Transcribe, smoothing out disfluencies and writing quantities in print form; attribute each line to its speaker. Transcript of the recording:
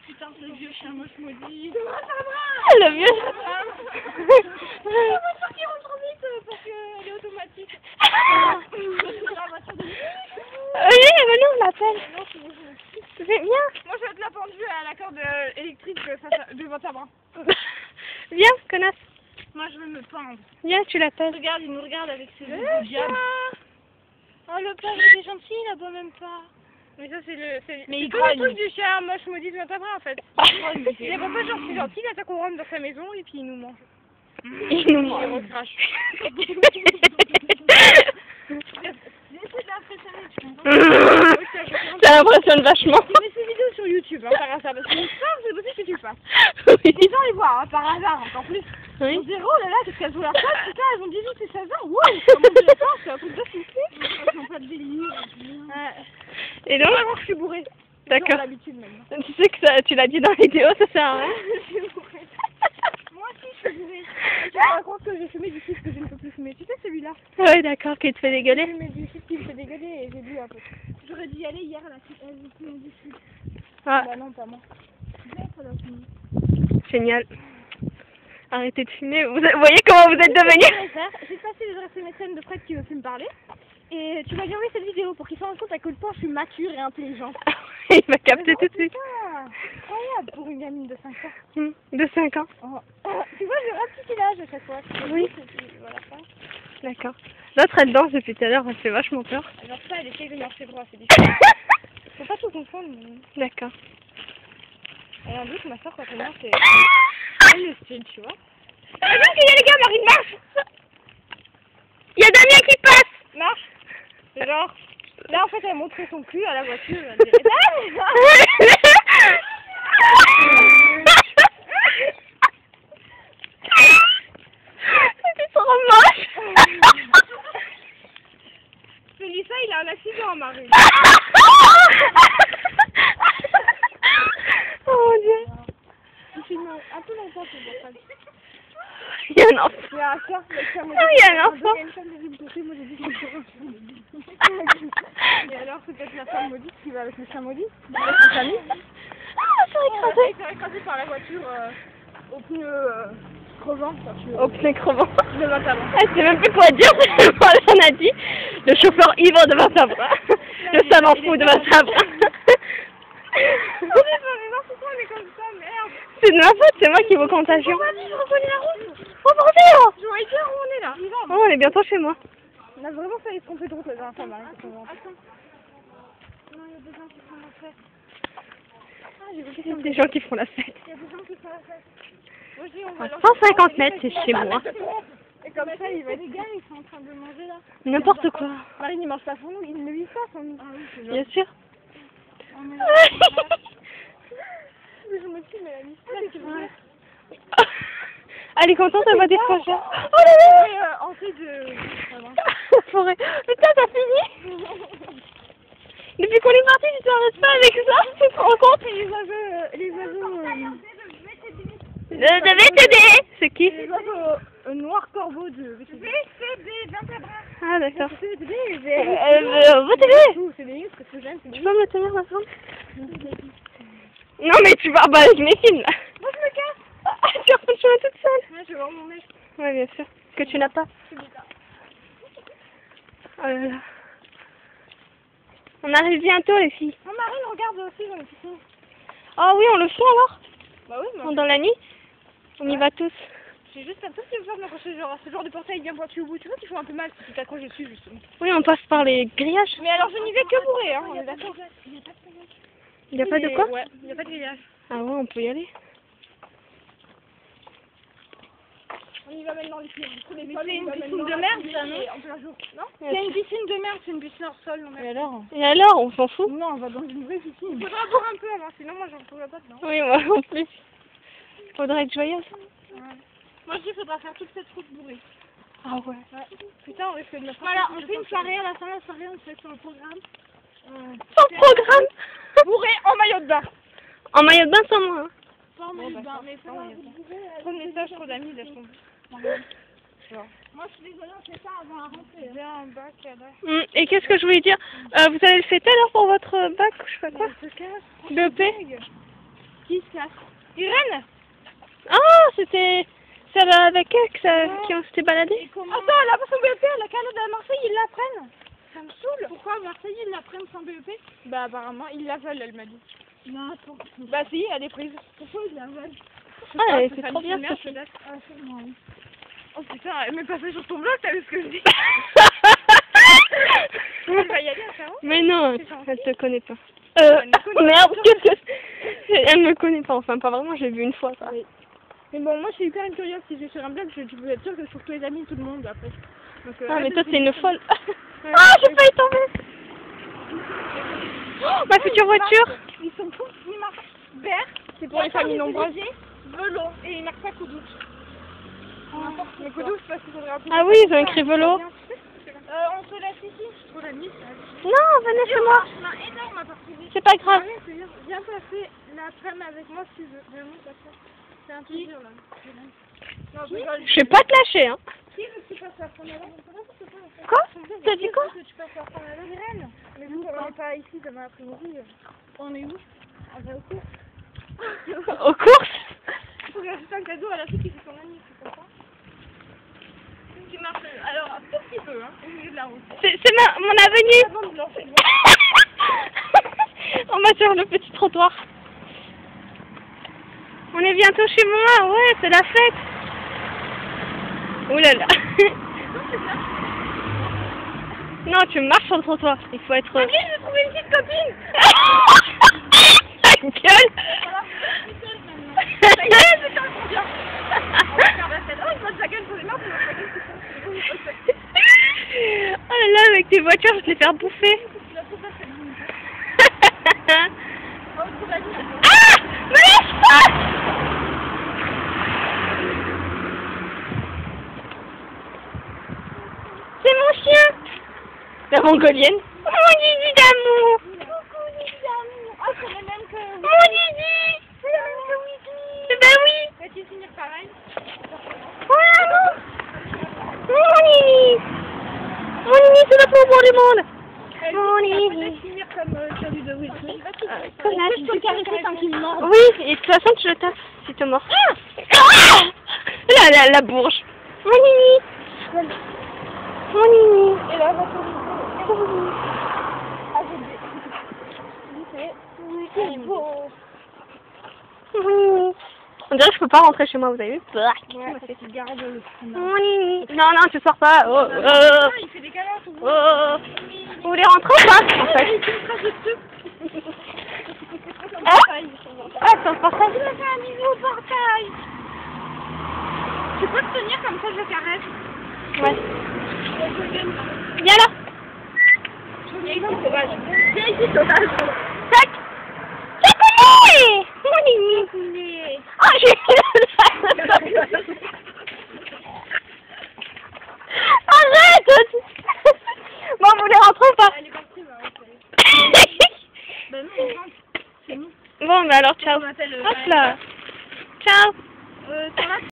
Speaker 1: Putain, ce vieux chien moche maudit.
Speaker 2: Le vieux.
Speaker 1: La voiture qui roule trop vite parce qu'elle est automatique. La voiture de...
Speaker 2: Oui, mais non, on l'appelle. C'est bien.
Speaker 1: Moi, je vais te la pendue à la corde électrique devant ta bras.
Speaker 2: Viens, connasse.
Speaker 1: Moi, je vais me pendre.
Speaker 2: Viens, tu l'appelles.
Speaker 1: Regarde, il nous regarde avec ses yeux de diable. Oh, le père, il est gentil là-bas, même pas. Mais ça, c'est le... Mais il le truc du chien moche maudit devant ta bras, en fait. Il est pas genre si gentil, il attaque au rhum dans sa maison et puis il nous mange.
Speaker 2: Il nous mange.
Speaker 1: Il recrache.
Speaker 2: Ça impressionne vachement.
Speaker 1: Tu mets ces vidéos sur YouTube, hein, par hasard, parce que c'est possible que tu le fasses.
Speaker 2: Oui.
Speaker 1: Les gens les voient, hein, par hasard, encore plus.
Speaker 2: Oui.
Speaker 1: Ils diront, oh là là, qu'est-ce qu'elles ont l'air folles, putain, elles ont 18 et 16 ans, wow, comment je les sens, c'est un truc de fou. Elles n'ont pas de délire.
Speaker 2: Et donc,
Speaker 1: Je suis bourrée.
Speaker 2: d'accord.
Speaker 1: J'ai l'habitude maintenant.
Speaker 2: Tu sais que ça, tu l'as dit dans la vidéo, ça sert à rien.
Speaker 1: Je suis bourrée. Moi aussi, je suis bourrée. Je me rends compte que j'ai fumé du fils que je ne peux plus fumer. Tu sais celui-là?
Speaker 2: Ouais, d'accord, qui te fait
Speaker 1: J'ai
Speaker 2: dégueuler.
Speaker 1: fumé du fils qui me fait dégueuler et j'ai bu un peu. J'aurais dû y aller hier à la suite. J'ai fumé du fils.
Speaker 2: Ah,
Speaker 1: Bah non, pas moi. Bien, ça doit fumer.
Speaker 2: génial. Arrêtez de fumer. Vous voyez comment vous êtes devenus?
Speaker 1: J'ai passé les adresses MSN de Fred qui veut plus me parler. Et tu m'as dit envoyer cette vidéo pour qu'il se rende compte à quel point je suis mature et intelligente.
Speaker 2: Il m'a capté tout de suite.
Speaker 1: Putain, incroyable pour une gamine de 5 ans.
Speaker 2: De 5 ans.
Speaker 1: Oh. Tu vois, j'ai un petit village à chaque fois.
Speaker 2: Oui.
Speaker 1: Voilà ça.
Speaker 2: D'accord. L'autre, elle danse depuis tout à l'heure, elle fait vachement peur.
Speaker 1: Alors ça, elle essaye de marcher droit, c'est difficile. Faut pas tout confondre.
Speaker 2: D'accord.
Speaker 1: Et un doute, ma soeur, quand elle marche, c'est le style, tu vois.
Speaker 2: Regarde qu'il y a les gars, Marine, marche. Il y a Damien qui passe.
Speaker 1: Marche. C'est genre... Là, en fait, elle montrait son cul à la voiture. Elle dirait,
Speaker 2: c'est trop moche.
Speaker 1: Félissa, il a un accident, Marine.
Speaker 2: Oh mon dieu.
Speaker 1: Je suis un peu longtemps pour dire ça.
Speaker 2: Il y a un enfant.
Speaker 1: Il y a un cœur,
Speaker 2: Il y a un enfant.
Speaker 1: Il y a une femme de toucher, moi j'ai dit que et alors, c'est peut-être la femme maudite qui va avec le chien maudit, avec sa famille.
Speaker 2: Ah, ça a écrasé.
Speaker 1: Il s'est écrasé par la voiture au pneu crevant.
Speaker 2: Au pneu crevant.
Speaker 1: Devant ta bras.
Speaker 2: Elle sait même plus quoi dire, voilà, on a dit. Le chauffeur ivre devant sa bras. Le savant fou devant sa bras.
Speaker 1: On est comme ça, merde.
Speaker 2: C'est de ma faute, c'est moi qui vous contagion.
Speaker 1: Oh, vas-y, je reconnais la route.
Speaker 2: Oh bordel.
Speaker 1: Je vois bien où on est là.
Speaker 2: Oh, on est bientôt chez moi.
Speaker 1: On a vraiment failli se tromper de route la dernière fois, Marie. Attends. Non, il y a des gens qui font la fête. Ah, j'ai vu
Speaker 2: Il y a des gens qui font la fête.
Speaker 1: Il y a des gens qui font la fête. Moi, je dis, on va
Speaker 2: À
Speaker 1: leur
Speaker 2: 150 mètres, c'est chez moi.
Speaker 1: Et comme ça, il va les gars, ils sont en train de manger là.
Speaker 2: N'importe quoi.
Speaker 1: Marine, il mange pas son nous, il ne vit pas son nous. Ah oui, c'est
Speaker 2: Bien sûr.
Speaker 1: Mais je me suis, mais la mystère, tu vois.
Speaker 2: Elle est contente, elle va des projets.
Speaker 1: Oh là là. En fait de...
Speaker 2: Forêt. Putain, t'as fini. Depuis qu'on est parti, tu t'arrêtes pas avec ça. Tu te rends compte?
Speaker 1: Les oiseaux...
Speaker 2: Je vais t'aider. C'est qui?
Speaker 1: Les oiseaux noirs corbeaux de VTB.
Speaker 2: Ah d'accord.
Speaker 1: C'est des
Speaker 2: Va t'aider.
Speaker 1: c'est des parce que c'est jeune, c'est
Speaker 2: Tu peux me tenir ma jambe? Non mais tu vas bah je m'effile là.
Speaker 1: Moi je me casse.
Speaker 2: Ah, tu refais le chemin toute seule.
Speaker 1: Ouais, je vais voir mon nez.
Speaker 2: Ouais bien sûr. Que tu n'as pas. Oh là là. On arrive bientôt les filles.
Speaker 1: Oh Marine, regarde aussi, j'en ai fini.
Speaker 2: Oh oui, on le fait alors?
Speaker 1: Bah oui, moi.
Speaker 2: Dans la nuit? On y va tous.
Speaker 1: J'ai juste un tout petit peu de m'accrocher ce genre de portail bien pointu au bout. Tu vois qu'ils font un peu mal si tu t'accroches dessus justement.
Speaker 2: Oui, on passe par les grillages.
Speaker 1: Mais alors je n'y vais que bourré, hein, on est d'accord.
Speaker 2: Il n'y a pas de quoi?
Speaker 1: Ouais, il n'y a pas de grillage.
Speaker 2: Ah ouais, on peut y aller.
Speaker 1: On y va maintenant les filles. C'est une piscine de merde ça, non? En plein jour. Non? C'est une piscine de merde, c'est une piscine hors sol. Non, et alors?
Speaker 2: Et alors, on s'en fout?
Speaker 1: Non, on va dans une vraie piscine. Il faudra boire un peu avant, sinon moi j'en pourrais pas, non?
Speaker 2: Oui, moi en plus. Faudrait être joyeuse.
Speaker 1: Ouais. Moi je dis qu'il faudra faire toute cette route bourrée.
Speaker 2: Ah ouais.
Speaker 1: Putain, on risque de me faire... Voilà, on fait une soirée, à la fin de la soirée, on fait sur le programme.
Speaker 2: Sans programme.
Speaker 1: Bourré en maillot de bain.
Speaker 2: En maillot de bain sans moi. Hein.
Speaker 1: Pas en maillot de bain, mais ça, trop de messages, trop d'amis, laisse tomber. Moi je suis désolée, on fait ça avant la rentrée. J'ai un bac là.
Speaker 2: Et qu'est-ce que je voulais dire? Vous allez le fêter alors pour votre bac, je sais pas quoi? BEP?
Speaker 1: Qui se casse? Irène?
Speaker 2: Ah, c'était celle avec eux qui on s'était baladé.
Speaker 1: Attends, elle a pas son BEP, elle a qu'à aller à Marseille, ils la prennent. Ça me saoule. Pourquoi à Marseille, ils la prennent sans BEP? Bah apparemment, ils la veulent, elle m'a dit. Non, attends. Bah si, elle est prise. Pourquoi ils la veulent?
Speaker 2: Ah, c'est trop bien ça.
Speaker 1: Ah, sûrement, oui. Oh putain, elle m'est passée sur ton blog, t'as vu ce que je dis? Elle va y aller, frérot.
Speaker 2: Mais non, elle te connaît pas. Merde, elle me connaît pas, enfin pas vraiment, j'ai vu une fois ça.
Speaker 1: Oui. Mais bon, moi je suis hyper curieuse, si je vais sur un blog, tu peux être sûr que je trouve tous les amis, tout le monde après. Donc,
Speaker 2: ah mais toi c'est une folle.
Speaker 1: Ouais,
Speaker 2: Ah, j'ai failli tomber. Oh, ma future voiture.
Speaker 1: Ils sont tous, ils marquent vert, c'est pour les familles nombreuses, vélo, et ils marquent pas coup douce. Mais coup douce parce qu'il faudrait un peu...
Speaker 2: Ah oui, ils ont écrit vélo.
Speaker 1: On se laisse ici. Pour la nuit,
Speaker 2: Non, venez chez moi.
Speaker 1: énorme à partir.
Speaker 2: C'est pas grave.
Speaker 1: Viens passer l'après-midi avec moi si tu veux. Vraiment, c'est un plaisir là. Non,
Speaker 2: Je vais pas te lâcher, hein.
Speaker 1: Qui veut que tu passes l'après-midi?
Speaker 2: Quoi? T'as dit quoi?
Speaker 1: Que tu passes l'après-midi avec Irène. Mais vu qu'on n'est pas ici demain après-midi, on est où? On va au cours.
Speaker 2: Aux courses?
Speaker 1: Il faut que j'achète un cadeau à la fille qui fait son ami, tu comprends? Qui marche, alors, un tout petit peu, hein, au milieu de la route.
Speaker 2: C'est mon avenue.
Speaker 1: La bande blanche,
Speaker 2: On va sur le petit trottoir. On est bientôt chez moi, ouais, c'est la fête. Ouh là là. Non, tu marches sur le trottoir, il faut être...
Speaker 1: Allez, j'ai trouvé une petite copine.
Speaker 2: Ta gueule.
Speaker 1: Ça y est, c'est un bien. On va faire la fête. Oh, il pose sa gueule sur les mains, pour sa gueule.
Speaker 2: Oh là là, avec tes voitures, je vais te les faire bouffer. Ah! Me laisse pas! C'est mon chien! La mongolienne. Mon Didi d'amour!
Speaker 1: Coucou, Didi d'amour. Ah, c'est le même que...
Speaker 2: Mon Didi!
Speaker 1: C'est le même que Weasley.
Speaker 2: Ben oui!
Speaker 1: Vas-tu finir pareil?
Speaker 2: Voilà, non! Mon Nini! Mon Nini, c'est le plus beau du monde! Mon Nini!
Speaker 1: Finir comme celui de Weasley.
Speaker 2: Connasse.
Speaker 1: Je peux le caresser tant qu'il me mord.
Speaker 2: Oui, et de toute façon, tu le tapes si te mords. Ah, la bourge. Mon Nini. Mon Nini.
Speaker 1: Et là, on va Ah, c'est beau.
Speaker 2: Mon Nini. On dirait que je peux pas rentrer chez moi, vous avez vu?
Speaker 1: Tu gardes le
Speaker 2: Mon Nini. Non, non, tu sors pas. Oh,
Speaker 1: il fait des câlins tout le
Speaker 2: oh. Vous voulez rentrer ou pas? En fait. Ah, c'est un portail.
Speaker 1: Je vais faire un bisou au portail. Tu peux te tenir comme ça, je le caresse.
Speaker 2: Ouais. Viens là.
Speaker 1: Viens ici, sauvage. Viens ici, sauvage.
Speaker 2: Tac. Chocolat. Mon Nini. Oh, j'ai Arrête. Bon, vous voulez rentrer ou pas?
Speaker 1: Elle est partie, bah non, on rentre. C'est nous.
Speaker 2: Bon, bah alors, ciao.
Speaker 1: On m'appelle,
Speaker 2: Hop là. Ciao.
Speaker 1: Ça va?